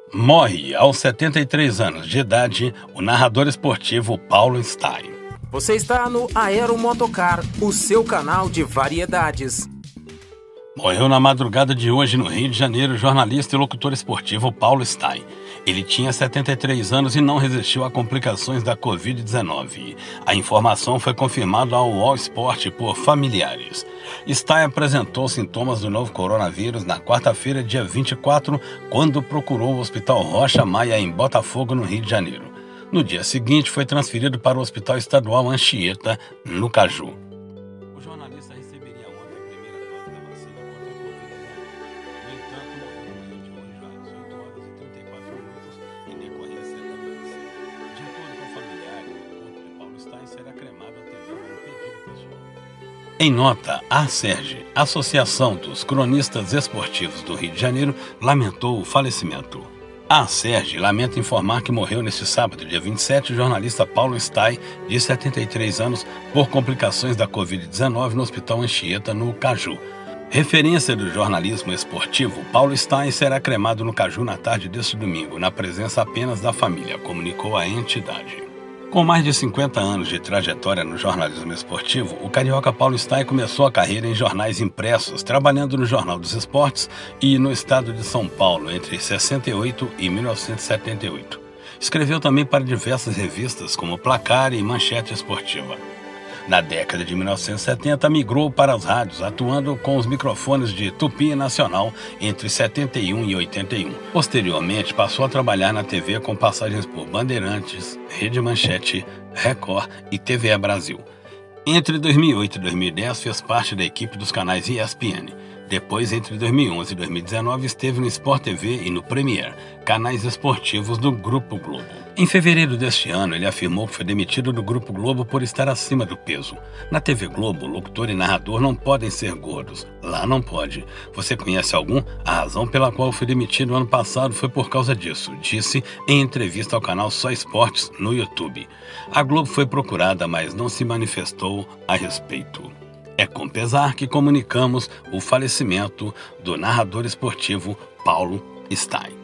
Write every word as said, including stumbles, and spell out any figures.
Morre aos setenta e três anos de idade o narrador esportivo Paulo Stein. Você está no Aeromotocar, o seu canal de variedades. Morreu na madrugada de hoje no Rio de Janeiro o jornalista e locutor esportivo Paulo Stein. Ele tinha setenta e três anos e não resistiu a complicações da covid dezenove. A informação foi confirmada ao All Sport por familiares. Stein apresentou sintomas do novo coronavírus na quarta-feira, dia vinte e quatro, quando procurou o Hospital Rocha Maia, em Botafogo, no Rio de Janeiro. No dia seguinte, foi transferido para o Hospital Estadual Anchieta, no Caju. O jornalista receberia ontem a primeira dose da vacina contra a covid dezenove. No entanto, morreu no Rio de hoje às dezoito horas e trinta e quatro minutos em decorrência da doença. De acordo com familiares, o corpo de Paulo Stein será cremado atendendo a um pedido pessoal. Em nota, a ACERJ, Associação dos Cronistas Esportivos do Rio de Janeiro, lamentou o falecimento. A ACERJ lamenta informar que morreu neste sábado, dia vinte e sete, o jornalista Paulo Stein, de setenta e três anos, por complicações da covid dezenove no Hospital Anchieta, no Caju. Referência do jornalismo esportivo, Paulo Stein será cremado no Caju na tarde deste domingo, na presença apenas da família, comunicou a entidade. Com mais de cinquenta anos de trajetória no jornalismo esportivo, o carioca Paulo Stein começou a carreira em jornais impressos, trabalhando no Jornal dos Esportes e no estado de São Paulo entre sessenta e oito e mil novecentos e setenta e oito. Escreveu também para diversas revistas como Placar e Manchete Esportiva. Na década de mil novecentos e setenta, migrou para as rádios, atuando com os microfones de Tupi Nacional entre setenta e um e oitenta e um. Posteriormente, passou a trabalhar na T V com passagens por Bandeirantes, Rede Manchete, Record e T V E Brasil. Entre dois mil e oito e dois mil e dez, fez parte da equipe dos canais E S P N. Depois, entre dois mil e onze e dois mil e dezenove, esteve no Sport T V e no Premier, canais esportivos do Grupo Globo. Em fevereiro deste ano, ele afirmou que foi demitido do Grupo Globo por estar acima do peso. Na T V Globo, locutor e narrador não podem ser gordos. Lá não pode. Você conhece algum? A razão pela qual foi demitido ano passado foi por causa disso, disse em entrevista ao canal Só Esportes no YouTube. A Globo foi procurada, mas não se manifestou a respeito. É com pesar que comunicamos o falecimento do narrador esportivo Paulo Stein.